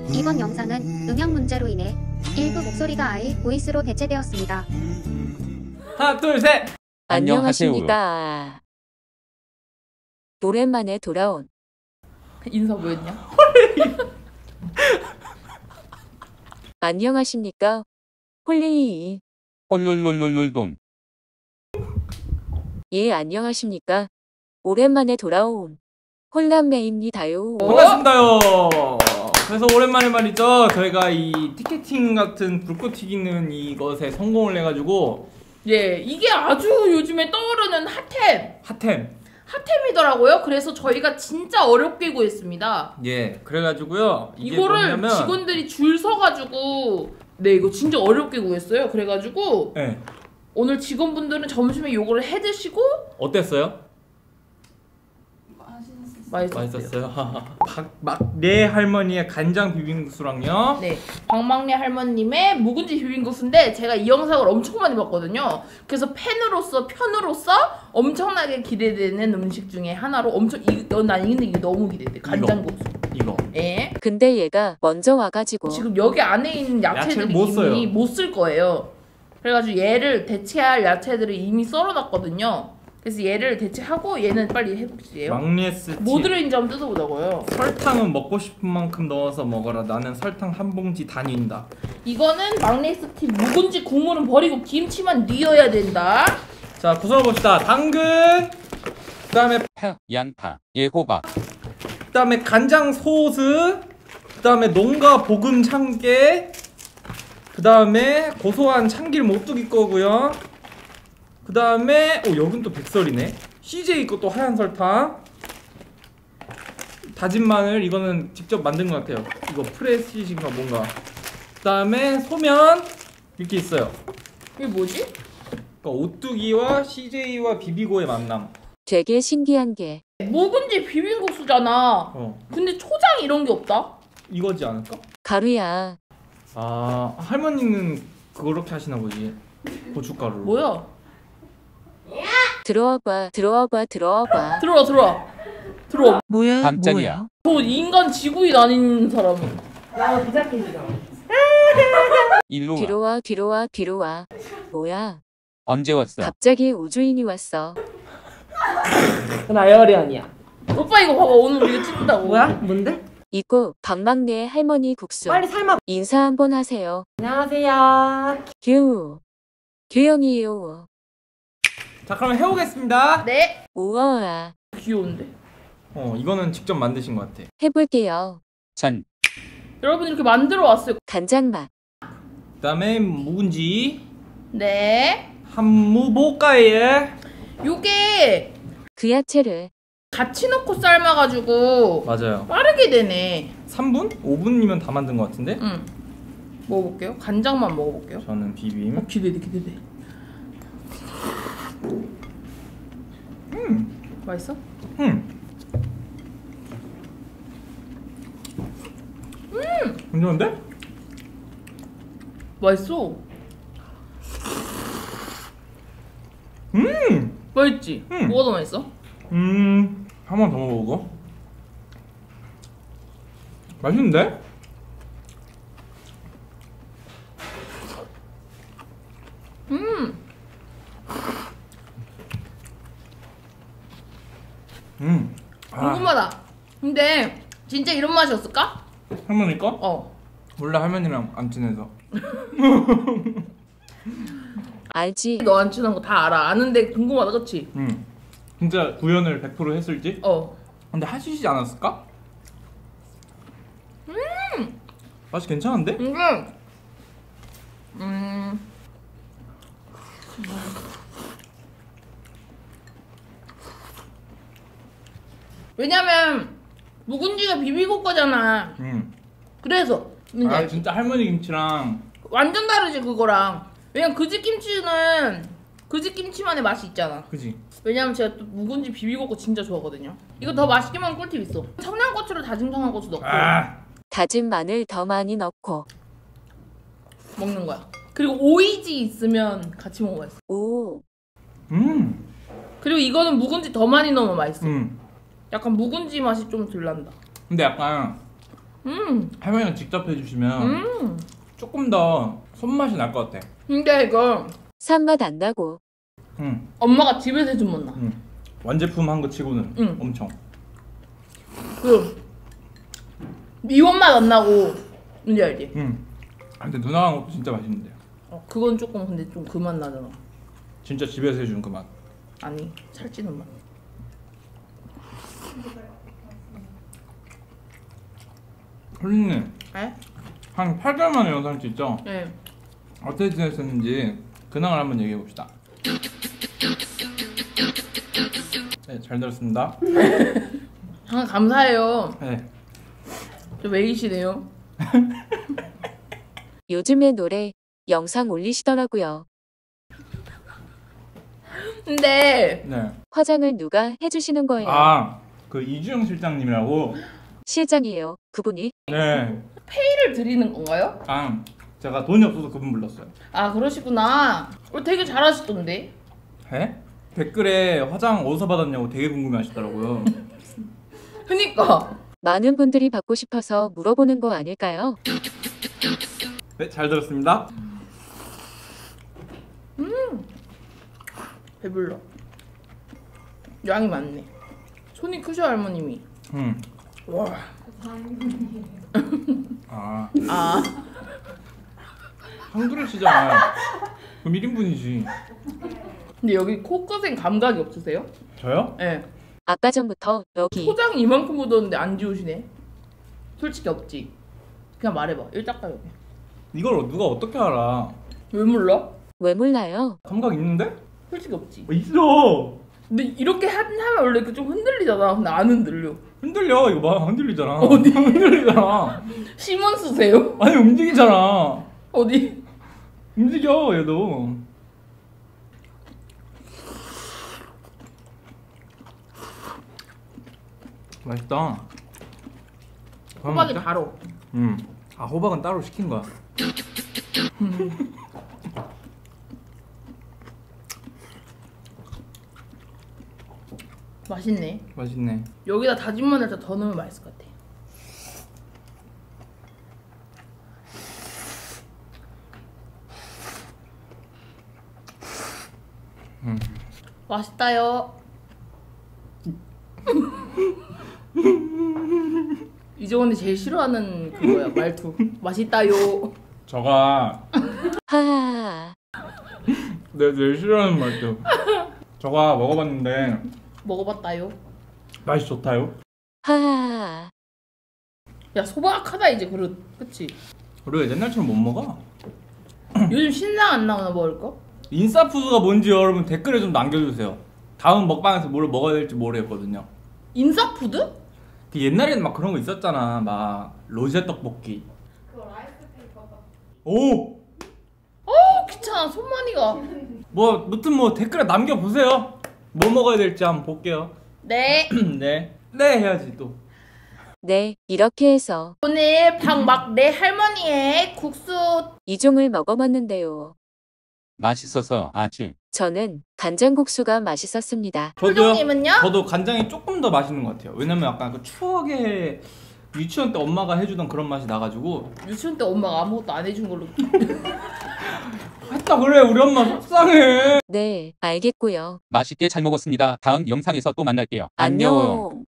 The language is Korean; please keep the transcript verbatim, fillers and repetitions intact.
이번 영상은 음향 문제로 인해 일부 목소리가 아예 보이스로 대체되었습니다. 하나 둘 셋. 안녕하십니까. 오랜만에 돌아온 인사 뭐였냐? 안녕하십니까 홀리. 홀롤롤롤롤돈. 예, 안녕하십니까. 오랜만에 돌아온 홀남매입니다요. 반갑습니다요. 그래서 오랜만에 말이죠, 저희가 이 티켓팅 같은 불꽃 튀기는 이것에 성공을 해가지고, 예, 이게 아주 요즘에 떠오르는 핫템 핫템. 핫템이더라고요. 그래서 저희가 진짜 어렵게 구했습니다. 예, 그래가지고요, 이게 이거를 뭐냐면, 직원들이 줄 서가지고, 네, 이거 진짜 어렵게 구했어요. 그래가지고 예, 오늘 직원분들은 점심에 요거를 해드시고 어땠어요? 맛있었어요. 맛있었어요. 막내 할머니의 간장 비빔국수랑요. 네, 박막내 할머님의 묵은지 비빔국수인데 제가 이 영상을 엄청 많이 봤거든요. 그래서 팬으로서 편으로서 엄청나게 기대되는 음식 중에 하나로 엄청 이건 난 근데 이게 너무 기대돼. 간장국수. 이거. 예. 근데 얘가 먼저 와가지고 지금 여기 안에 있는 야채를 야채들이 못 이미 써요. 못 쓸 거예요. 그래가지고 얘를 대체할 야채들을 이미 썰어놨거든요. 그래서 얘를 대체하고 얘는 빨리 해볼게요. 막리에스 팁. 뭐 들어있는지 한번 뜯어보자고요. 설탕은 먹고 싶은 만큼 넣어서 먹어라. 나는 설탕 한 봉지 다닌다. 이거는 막내스 팁. 묵은지 국물은 버리고 김치만 넣어야 된다. 자, 구성을 봅시다. 당근, 그 다음에 파, 양파, 예호박. 그 다음에 간장 소스, 그 다음에 농가 볶음 참깨, 그 다음에 고소한 참기름 오뚜기 거고요. 그 다음에 오, 여긴 또 백설이네. 씨제이 거 또 하얀 설탕, 다진 마늘, 이거는 직접 만든 것 같아요. 이거 프레시신가 뭔가. 그 다음에 소면 이렇게 있어요. 이게 뭐지? 그러니까 오뚜기와 씨제이와 비비고의 만남. 되게 신기한 게 묵은지 비빔국수잖아. 어, 근데 초장 이런 게 없다? 이거지 않을까? 가루야. 아, 할머니는 그렇게 하시나 보지. 고춧가루로. 뭐야? 들어와봐 들어와봐 들어와봐. 들어와 들어와 들어와. 뭐야? 깜짝이야. 저 인간 지구인 아닌 사람은. 일로 와. 뒤로 와 뒤로 와 뒤로 와. 뭐야? 언제 왔어? 갑자기 우주인이 왔어. 나 에어리언이야. 오빠 이거 봐봐. 오늘 우리가 찍는다고. 뭐야? 뭔데? 이거 박막내 할머니 국수. 빨리 삶아. 인사 한번 하세요. 안녕하세요. 규 규영이에요. 자, 그럼 해보겠습니다. 네. 우와. 귀여운데. 어, 이거는 직접 만드신 것 같아. 해볼게요. 전. 여러분 이렇게 만들어 왔어요. 간장 맛. 그 다음에 묵은지, 네. 한무볶아에. 요게 그 야채를 같이 넣고 삶아가지고 맞아요. 빠르게 되네. 삼 분? 오 분이면 다 만든 것 같은데? 응. 먹어볼게요. 간장만 먹어볼게요. 저는 비빔. 어, 기대돼 기대돼. 음, 맛있어? 음. 음, 괜찮은데? 맛있어. 음, 맛있지? 음. 뭐가 더 맛있어? 음, 한 번 더 먹어보고. 맛있는데? 음. 음. 아, 궁금하다. 근데 진짜 이런 맛이었을까? 할머니 거? 어. 몰라, 할머니랑 안 친해서. 알지? 너 안 친한 거 다 알아. 아는데 궁금하다, 그치? 음, 진짜 구현을 백 퍼센트 했을지? 어. 근데 하시지 않았을까? 음, 맛이 괜찮은데? 이게 음. 왜냐면 묵은지가 비비고 거잖아. 음. 그래서 뭔지 아, 알지? 진짜 할머니 김치랑. 완전 다르지 그거랑. 왜냐면 그 집 김치는 그 집 김치만의 맛이 있잖아. 그지? 왜냐면 제가 또 묵은지 비비고거 진짜 좋아하거든요. 이거 더 맛있게 먹는 꿀팁 있어. 청양고추를 다진 청양고추 넣고 아, 다진 마늘 더 많이 넣고. 먹는 거야. 그리고 오이지 있으면 같이 먹어야 돼. 오. 음, 그리고 이거는 묵은지 더 많이 넣으면 맛있어. 음. 약간 묵은지 맛이 좀 덜 난다. 근데 약간 음, 할머니가 직접 해주시면 음. 조금 더 손맛이 날 것 같아. 근데 이거 산맛 안 나고. 응, 엄마가 집에서 해준 맛 나. 응. 완제품 한 거 치고는 응. 엄청. 그 미원 맛 안 나고 뭔지 알지? 응. 아, 근데 누나가 한 것도 진짜 맛있는데. 어, 그건 조금 근데 좀 그 맛 나잖아. 진짜 집에서 해주는 그 맛. 아니 살찌는 맛. 홀리님 에? 한 팔 개월 만에 영상 찍죠? 네. 어떻게 지냈었는지 근황을 한번 얘기해 봅시다. 네, 잘 들었습니다. 항상 감사해요. 네. 저 메이시네요. 요즘에 노래 영상 올리시더라고요. 근데 네. 화장을 누가 해주시는 거예요? 아, 그 이주영 실장님이라고. 실장이에요. 그분이? 네. 페이를 드리는 건가요? 아, 제가 돈이 없어서 그분 불렀어요. 아 그러시구나. 어, 되게 잘하시던데. 에? 댓글에 화장 어디서 받았냐고 되게 궁금해하시더라고요. 그니까. 많은 분들이 받고 싶어서 물어보는 거 아닐까요? 네, 잘 들었습니다. 배불러. 양이 많네. 손이 크셔 할머님이. 음. 와. 아, 아. 한 그릇이잖아. 그럼 일 인분이지. 근데 여기 코끝엔 감각이 없으세요? 저요? 예. 네. 아까 전부터 여기 포장 이만큼 묻었는데 안 지우시네. 솔직히 없지. 그냥 말해봐. 일딱가 여기. 이걸 누가 어떻게 알아? 왜 몰라? 왜 몰라요? 감각 있는데? 솔직히 없지. 어, 있어. 근데 이렇게 하- 하면 원래 그 좀 흔들리잖아. 근데 안 흔들려. 흔들려. 이거 봐. 흔들리잖아. 어디? 흔들리잖아. 심원 쓰세요? 아니, 움직이잖아. 어디? 움직여, 얘도. 맛있다. 호박이 먹자? 바로. 음. 아, 호박은 따로 시킨 거야. 맛있네. 맛있네. 여기다 다진 마늘 더 넣으면 맛있을 것 같아. 음. 맛있다요. 이정원이 제일 싫어하는 그거야 말투. 맛있다요. 저가 하하하. 내가 제일 싫어하는 말도. 저가 먹어봤는데 먹어봤다요. 맛이 좋다요. 하하하. 야 소박하다 이제 그릇. 그치? 우리가 옛날처럼 못 먹어. 요즘 신상 안 나오나 먹을 거? 인싸푸드가 뭔지 여러분 댓글에 좀 남겨주세요. 다음 먹방에서 뭘 먹어야 될지 모르겠거든요. 인싸푸드? 그 옛날에는 막 그런 거 있었잖아. 막 로제 떡볶이. 오! 어 귀찮아 손만이가. 뭐 무튼 뭐 댓글에 남겨보세요. 뭐 먹어야 될지 한번 볼게요. 네. 네. 네 해야지 또. 네, 이렇게 해서 오늘 방막 내 할머니의 국수. 이종을 먹어봤는데요. 맛있어서 아주. 저는 간장국수가 맛있었습니다. 저도요. 소정님은요? 저도 간장이 조금 더 맛있는 것 같아요. 왜냐면 약간 그 추억의 유치원 때 엄마가 해주던 그런 맛이 나가지고. 유치원 때 엄마가 아무것도 안 해준 걸로. 했다 그래 우리 엄마 속상해. 네, 알겠고요. 맛있게 잘 먹었습니다. 다음 영상에서 또 만날게요. 안녕.